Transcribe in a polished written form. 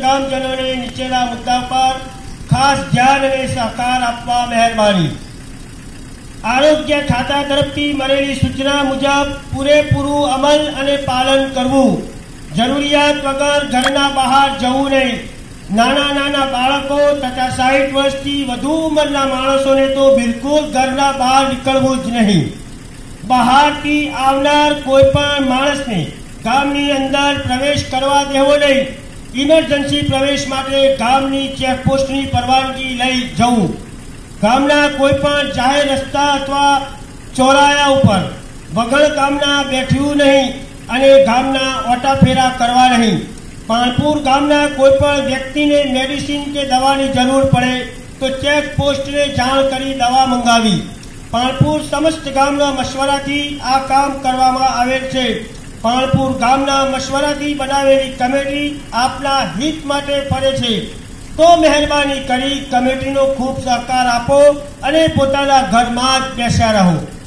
ग्रामजनों ने नीचेना मुद्दा पर खास ध्यान और सहकार आपवा मेहरबानी। आरोग्य खाता तरफथी मळेली सूचना मुजब पूरेपूरू अमल और पालन करवू। जरूरियात वगर घरना बहार जवू नहीं। नाना नाना बाळको तथा 60 वर्षथी वधु उंमરના માણસોને તો બિલકુલ ઘરના બહાર નીકળવું જ નહીં। બહારથી આવનાર કોઈ પણ માણસને ગામની અંદર પ્રવેશ કરવા દેવો નહીં। ઇમરજન્સી પ્રવેશ માટે ગામની ચેકપોસ્ટની પરવાનગી લઈ જવું। ગામના કોઈ પણ જાહેર રસ્તા અથવા ચોરાયા ઉપર વગર ગામના બેઠવું નહીં અને ગામના ઓટાફેરા કરવા નહીં। पाणपुर गामना कोईपण व्यक्ति ने मेडिसिन के दवा की जरूर पड़े तो चेक पोस्ट ने जाण करी दवा मंगावी। पाणपुर समस्त गामना मशवरा थी आ काम करवामां आवेल छे। पाणपुर गामना मशवरा थी बनावेली कमेटी आपना हित माटे फरे छे तो मेहरबानी करी कमेटी नो खूब सहकार आपो अने पोताना घर में ज बेस्या रहो।